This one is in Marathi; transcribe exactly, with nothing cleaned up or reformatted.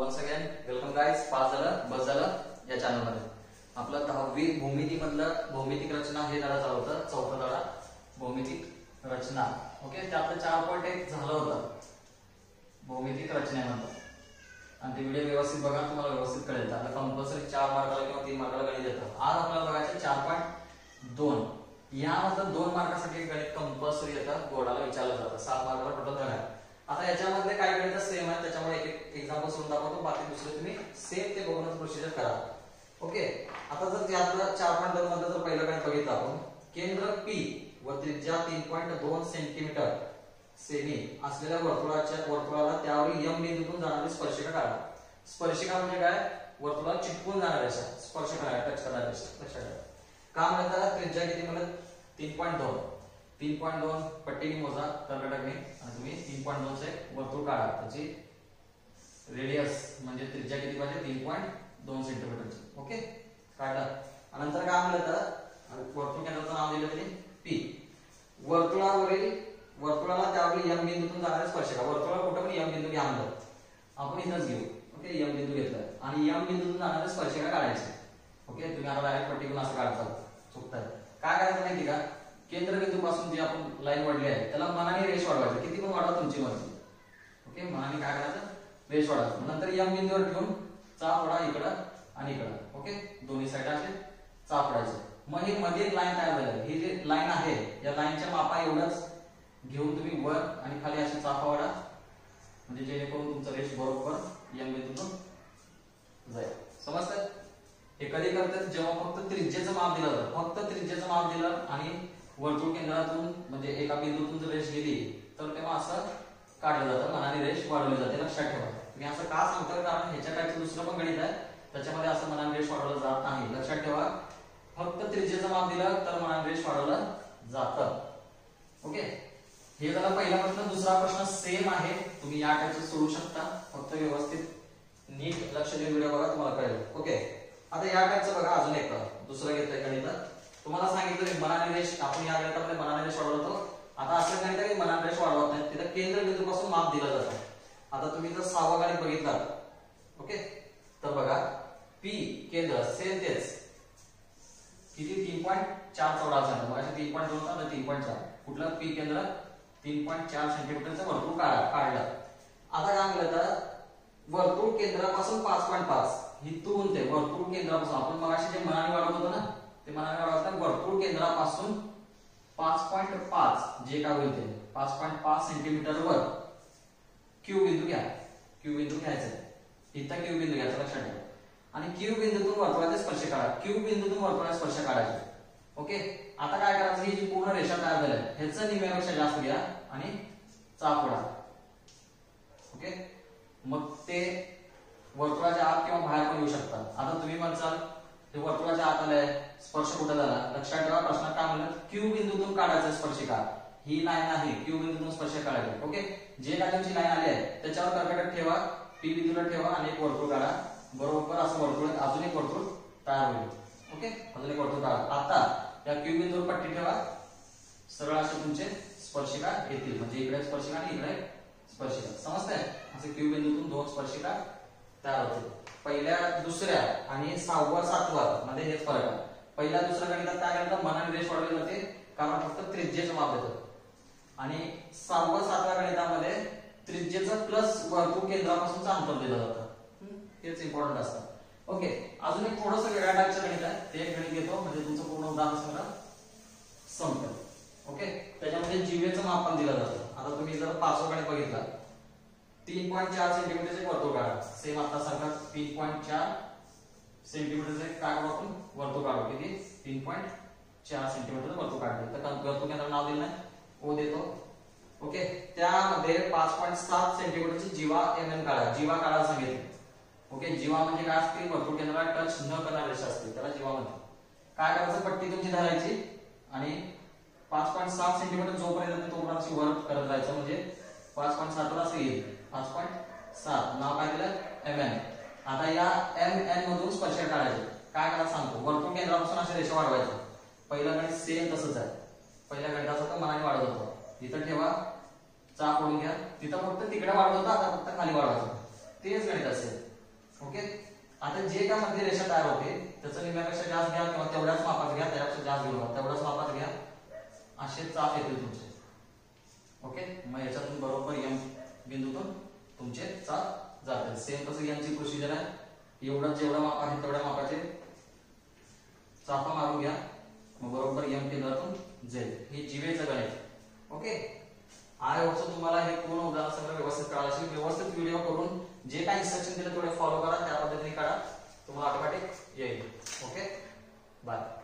Once again welcome guys. Pass झालं बस झालं या चॅनल मध्ये आपलं दहावी भौमिती मधलं भौमितिक रचना हे धडा चालू होतं. चौथा धडा भौमितिक रचना. ओके, त्यातलं चार पॉईंट एक झालं होतं भौमितिक रचनेनंतर आणि ते व्हिडिओ व्यवस्थित बघा, तुम्हाला व्यवस्थित कळेल. आता कंपल्सरी चार मार्काला किंवा तीन मार्काला गणित येतं. आज आपल्याला बघायचं चार पॉईंट दोन. यामधलं दोन मार्कासाठी गणित कंपल्सरी येतं, बोर्डाला विचारलं जातं. सात मार्काला टोटल धडा. आता याच्यामधले काही गणित सेम आहे, त्याच्यामुळे एक एक एक्झाम्पल सोडून दाखवतो. बाकी दुसरे तुम्ही सेम ते बघूनच प्रोसिजर करा. ओके, आता जर यातलं चार पॉईंट दोन मध्ये जर पहिलं गणित बघितलं आपण, केंद्र पी व त्रिज्या तीन पॉईंट दोन सेंटीमीटर सेमी असलेल्या वर्तुळाच्या वर्तुळाला त्यावरील एम बिंदूतून जाणारी स्पर्शिका काढा. स्पर्शिका म्हणजे काय? वर्तुळाला चिटकून जाणारी रेषा, स्पर्श करणारी, टच करणारी रेषा. लक्षात ठेवा. का म्हणतात त्रिज्या किती म्हणत? तीन पॉईंट दोन. तीन पॉईंट दोन पट्टीने मोजा कर्कटकने आणि तुम्ही तीन पॉईंट दोन चे वर्तुळ काढा. त्याची रेडियस म्हणजे त्रिज्या किती पाहिजे? तीन पॉईंट दोन सेंटीमीटरची. ओके, काढला. नंतर काय म्हणलं तर वर्तुळ केंद्राचं नाव दिलं तरी पी. वर्तुळावरील वर्तुळाला त्यावरील एम बिंदूतून जाणारी स्पर्शिका. वर्तुळाला कुठं पण एम बिंदू घ्या म्हणलं, आपण इथंच घेऊ. ओके, एम बिंदू घेतला आणि एम बिंदूतून जाणारी स्पर्शिका काढायची. ओके, तुम्ही आता डायरेक्ट पट्टीतून असं काढता, चुकताय. काय करायचं माहिती का? केंद्रबिंदू पासून जी आपण लाईन वाढली आहे त्याला मनाने रेष वाढवायची. किती पण वाढवा तुमची मर्जी. ओके, मनाने काय करायचं? रेष वाढवायचं. नंतर एम बिंदूवर ठेवून चाप फोडा इकडं आणि इकडं. ओके, दोन्ही साईड असे चाप फोडायचे. मग ही मध्ये लाईन तयार झाली. ही जी लाईन आहे या लाईनच्या मापा एवढंच घेऊन तुम्ही वर आणि खाली अशी चापा वाढा, म्हणजे जेणेकरून तुमचं रेष बरोबर एम बिंदूतून जाईल. समजतंय? हे कधी करतात? जेव्हा फक्त त्रिज्येचं माप दिलं जातं. फक्त त्रिज्येचं माप दिलं आणि वर्तुळ केंद्रातून म्हणजे एका बिंदूतून जर रेष गेली तर तेव्हा असं काढलं जातं, मनाने रेष वाढवली जाते. लक्षात ठेवा. तुम्ही असं का सांगता? कारण ह्याच्या काहीच दुसरं पण गणित आहे, त्याच्यामध्ये असं मनाने रेष वाढवलं जात नाही. लक्षात ठेवा. फक्त त्रिज्येचं माप दिलं तर मनाने रेष वाढवलं जातं. ओके, हे झालं पहिला प्रश्न. दुसरा प्रश्न सेम आहे, तुम्ही या टाईपचं सोडू शकता. फक्त व्यवस्थित नीट लक्ष देऊन व्हिडिओ बघा, तुम्हाला कळेल. ओके, आता या टाईपचं बघा. अजून एक दुसरं घेतलंय गणित. तुम्हाला सांगितलं मनाने रेष, आपण या गणितामध्ये मनाने रेष वाढवतो. आता असं गणित आहे की मनाने रेष वाढवत नाही, तिथं केंद्रबिंदू पासून माप दिलं जातं. आता तुम्ही जर सहावा गणित बघितला, ओके, तर बघा पी केंद्र सेम तेच किती तीन पॉईंट चार चौदा सेंटीमीटर. तीन पॉईंट दोन होता, तीन पॉईंट चार. कुठलं? पी केंद्र तीन पॉईंट चार सेंटीमीटरचं वर्तुळ काढलं. आता काय म्हणलं तर वर्तुळ केंद्रापासून पाच पॉईंट पाच इथून ते वर्तुळ केंद्रापासून आपण मगाशी जे मनाने वाढवत होतो ना, ते मनाने वाढवतात. वर्तुळ केंद्रापासून पाच पॉईंट पाच जे काय होईल ते पाच पॉईंट पाच सेंटीमीटर वर क्यू बिंदू घ्या. क्यू बिंदू घ्यायचा. इथं क्यू बिंदू घ्यायचा. लक्षात ठेवा. आणि क्यू बिंदूतून वर्तुळाचे स्पर्श काढा. क्यू बिंदूतून वर्तुळाचे स्पर्श काढायचे. ओके, आता काय करायचं? ही जी पूर्ण रेषा तयार झाली आहे ह्याचं निम्म्यापेक्षा जास्त घ्या आणि चाप फोडा. ओके, मग ते वर्तुळाच्या आत किंवा बाहेर पण येऊ शकतात. आता तुम्ही म्हणसाल ते वर्तुळाच्या आत आलंय, स्पर्श कुठे झाला? लक्षात ठेवा. प्रश्नात काय म्हणलं? क्यू बिंदूतून काढायचं स्पर्शिका. ही लाईन आहे, क्यू बिंदूतून स्पर्श काढायचे. ओके, जे काय तुमची लाईन आली आहे त्याच्यावर कर्कटक ठेवा, पी बिंदूला ठेवा आणि एक वर्तुळ काढा. बरोबर असं वर्तुळ अजून एक वर्तुळ तयार होईल. ओके, अजून एक वर्तुळ काढा. आता या क्यू बिंदूवर पट्टी ठेवा, सरळ असे तुमचे स्पर्शिका येतील. म्हणजे इकडे स्पर्शिका आणि इकडे स्पर्शिका. समजतंय? असे क्यू बिंदूतून दोन स्पर्शिका तयार होतील. पहिल्या दुसऱ्या आणि सहावा सातवा मध्ये हेच फरक आहे. पहिल्या दुसऱ्या गणितात काय करतात? मनाने रेष वाढवली जाते, कारण फक्त त्रिज्येचं माप देतात. आणि सहावा सातव्या गणितामध्ये त्रिज्येचं प्लस वर्तुळ केंद्रापासूनचं अंतर दिलं जातं. हेच इम्पॉर्टंट असतं. ओके, अजून एक थोडंसं वेगळ्या टाईपचं गणित आहे, ते एक गणित घेतो म्हणजे तुमचं पूर्ण उदाहरण सगळं संपतं. ओके, त्याच्यामध्ये जीवेचं माप पण दिलं जातं. आता तुम्ही जर पाचवं गणित बघितलं, तीन पॉईंट चार सेंटीमीटरचे वर्तुळ काढा. सेम आता सारखा तीन पॉईंट चार सेंटीमीटरचे काय करू आपण? वर्तुळ काढू. किती? तीन पॉईंट चार सेंटीमीटरचं वर्तुळ काढलं. तर वर्तुळ केंद्राचं नाव दिलं नाही, ओ देतो. ओके, त्यामध्ये पाच पॉईंट सात सेंटीमीटरची जीवा एम एन काढा. जीवा काढायला सांगितले. ओके, जीवा म्हणजे काय असते? वर्तुळ केंद्राला टच न करणारी रेषा असते, त्याला जीवा म्हणतात. काय करायचं? पट्टी तुमची धरायची आणि पाच पॉईंट सात सेंटीमीटर जोपर्यंत तोपर्यंत वर करत जायचं. म्हणजे पाच पॉईंट सात वर असं येईल. पाच पॉईंट सात नाव काय दिलं? M N. आता या एम एन मधून स्पर्श काढायचे. काय करायला सांगतो? वर्तुळ केंद्रापासून अशी रेषा वाढवायची. पहिला गणित सेम तसंच आहे. पहिल्या गणिताचं तर मनाने वाढवत होतो. इथं ठेवा, चाप ओढून घ्या. तिथं फक्त तिकडे वाढवत होता, आता फक्त खाली वाढवायचं. तेच गणित असेल. ओके. आता जे काय मध्ये रेषा तयार होते त्याचं निम्म्यापेक्षा जास्त घ्या किंवा तेवढ्याच मापात घ्या, त्यापेक्षा जास्त घेऊ नका, तेवढ्याच मापात घ्या. असे चाप येतील तुमचे. ओके. मग याच्यातून बरोबर एम बिंदूतून तुमचे चाप जातील. सेम तसं यांची प्रोसिजर आहे. एवढं जेवढा माप आहे तेवढ्या मापाचे चापा मारून घ्या, मग बरोबर एम केंद्रातून जाईल. हे जीवेचं गणित. ओके. आय होप तुम्हाला हे पूर्ण उदाहरण सगळं व्यवस्थित कळालं असेल. व्यवस्थित व्हिडिओ करून जे काही इन्स्ट्रक्शन दिले तेवढे फॉलो करा, त्या पद्धतीने करा, तुम्हाला ऑटोमॅटिक येईल. ओके. बाय.